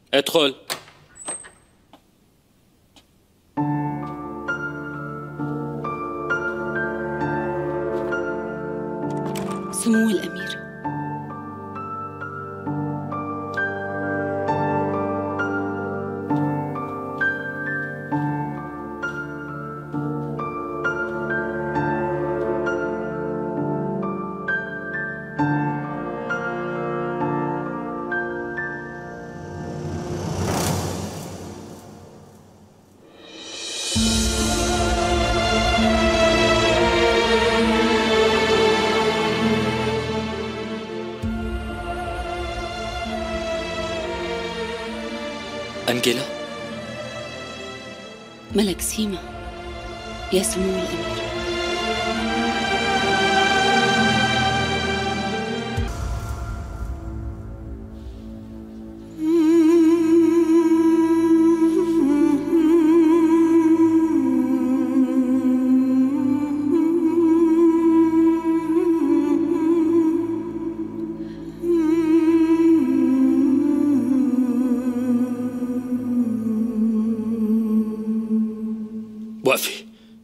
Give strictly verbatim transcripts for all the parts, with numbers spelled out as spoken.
ادخل. سمو الأمير، أنجيلا؟ ملكسيما يا سمو الأمير. وقفي،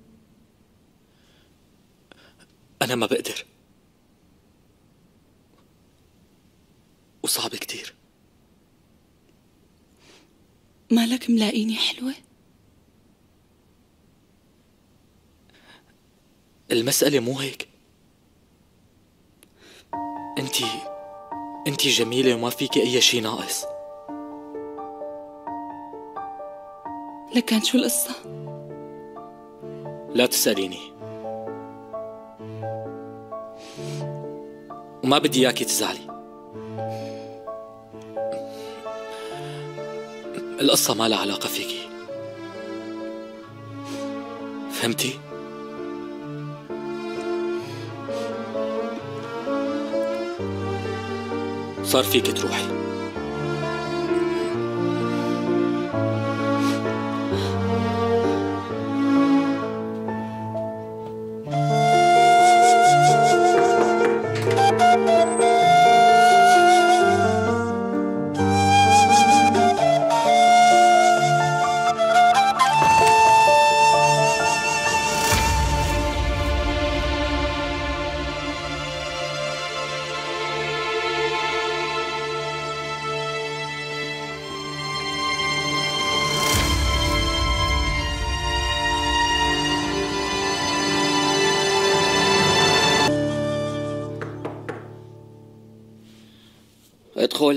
أنا ما بقدر، وصعب كتير. مالك ملاقيني حلوة؟ المسألة مو هيك. انتي انتي جميلة وما فيكي أي شي ناقص. لكن شو القصة؟ لا تسأليني، وما بدي إياكي تزعلي. القصة ما لها علاقة فيكي، فهمتي؟ صار فيك تروحي. ادخل.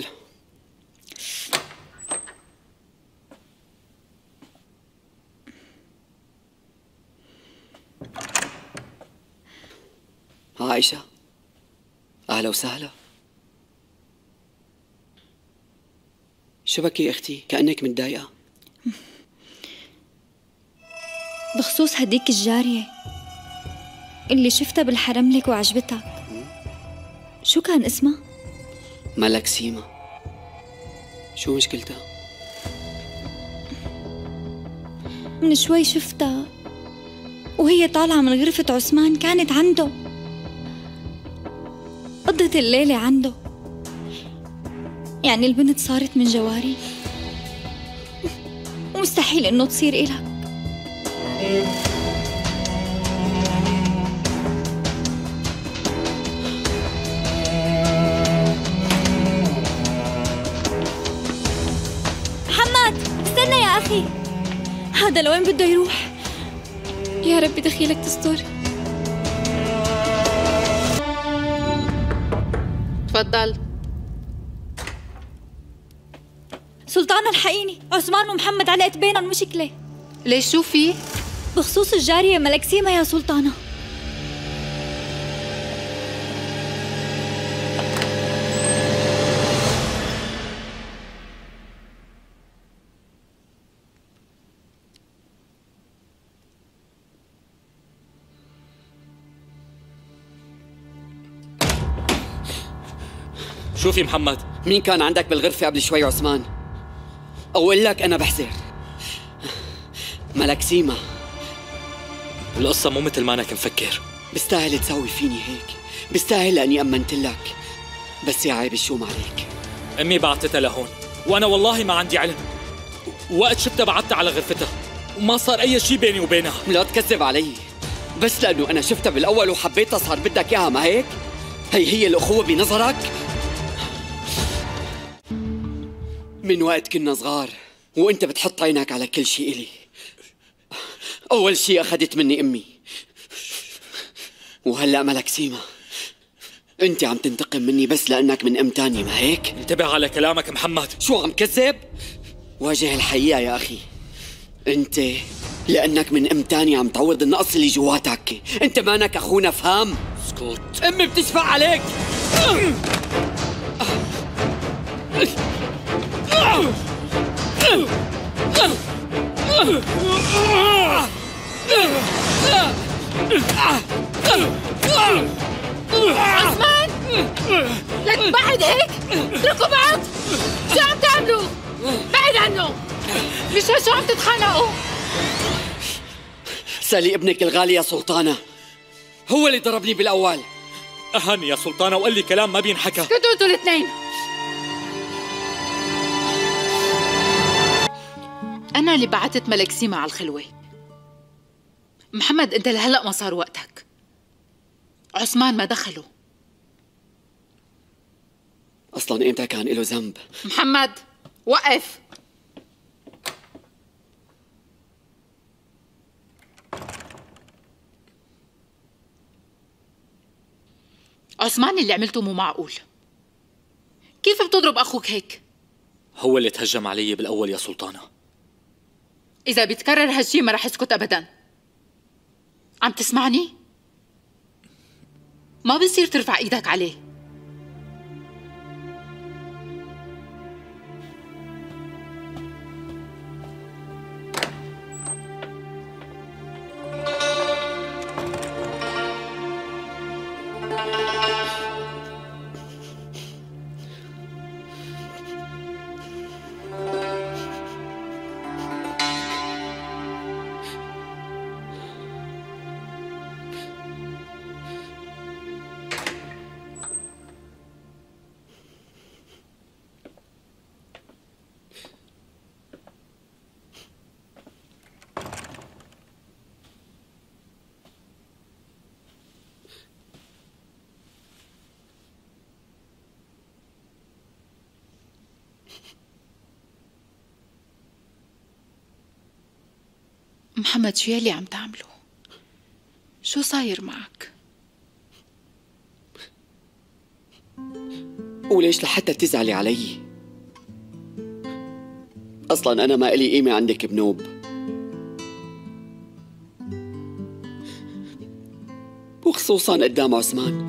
عائشة، أهلا وسهلا. شو بكي يا أختي؟ كأنك متضايقة. بخصوص هديك الجارية اللي شفتها بالحرم لك وعجبتك، شو كان اسمها؟ ملكسيما. شو مشكلتها؟ من شوي شفتها وهي طالعة من غرفة عثمان، كانت عنده، قضت الليلة عنده. يعني البنت صارت من جواري، ومستحيل انه تصير إلك. محمد استنى يا أخي، هذا لوين بده يروح؟ يا ربي دخيلك تستر. تفضل. سلطانة الحقيني، عثمان ومحمد علقت بينهم مشكلة. ليش شو في؟ بخصوص الجارية ملكسيما يا سلطانة. شوفي محمد، مين كان عندك بالغرفة قبل شوي؟ عثمان. أقول لك أنا بحذر. ملكسيما. القصة مو مثل ما أنا كنت مفكر. بستاهل تسوي فيني هيك، بستاهل لأني أمنت لك، بس يا عيب الشوم عليك. أمي بعتتها لهون وأنا والله ما عندي علم. وقت شفتها بعدتها على غرفتها وما صار أي شيء بيني وبينها. لا تكذب علي، بس لأنه أنا شفتها بالأول وحبيتها صار بدك إياها، ما هيك؟ هي هي الأخوة بنظرك؟ من وقت كنا صغار وأنت بتحط عينك على كل شيء إلي. أول شيء أخذت مني أمي، وهلأ ملك سيما أنت عم تنتقم مني بس لأنك من أم تانية، ما هيك؟ انتبه على كلامك محمد. شو عم كذب؟ واجه الحقيقة يا أخي، أنت لأنك من أم تانية عم تعوض النقص اللي جواتك. أنت مانك أخونا، فهم؟ اسكت. أمي بتشفع عليك. عثمان، لك بعد هيك، اتركوا بعض. شو عم تعملوا؟ بعد عنه، مش شو عم تتخانقوا؟ سالي ابنك الغالي يا سلطانة، هو اللي ضربني بالأول. أهاني يا سلطانة وقال لي كلام ما بينحكى. اسكتوا انتوا الاثنين. أنا اللي بعتت ملك سيما على الخلوة. محمد أنت لهلأ ما صار وقتك. عثمان ما دخله. أصلاً إمتى كان له ذنب؟ محمد وقف. عثمان اللي عملته مو معقول. كيف بتضرب أخوك هيك؟ هو اللي تهجم علي بالأول يا سلطانة. إذا بيتكرر هالشي ما رح اسكت أبداً. عم تسمعني؟ ما بيصير ترفع إيدك عليه. محمد شو يلي عم تعمله؟ شو صاير معك؟ وليش لحتى تزعلي علي؟ أصلاً أنا ما إلي قيمة عندك بنوب. وخصوصاً قدام عثمان.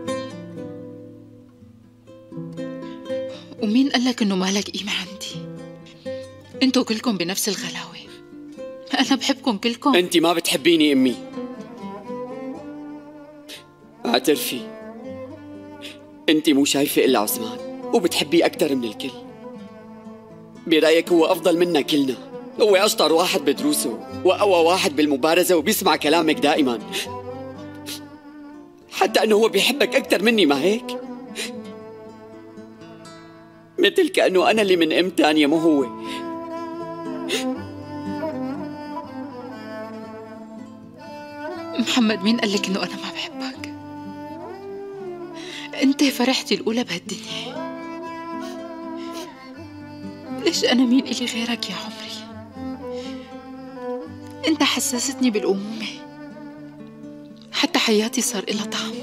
ومين قالك إنه مالك قيمة عندي؟ انتوا كلكم بنفس الغلاوة. أنا بحبكم كلكم. أنت ما بتحبيني أمي. اعترفي، أنت مو شايفة إلا عثمان وبتحبيه أكتر من الكل. برأيك هو أفضل منا كلنا، هو أشطر واحد بدروسه وأقوى واحد بالمبارزة وبيسمع كلامك دائما. حتى أنه هو بيحبك أكتر مني، ما هيك؟ مثل كأنه أنا اللي من أم تانية مو هو. محمد مين قالك إنه أنا ما بحبك؟ أنت فرحتي الأولى بهالدنيا. ليش أنا مين إلي غيرك يا عمري؟ أنت حسستني بالأمومة، حتى حياتي صار إلها طعم.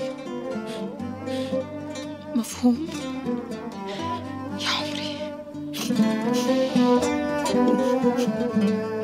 مفهوم؟ يا عمري.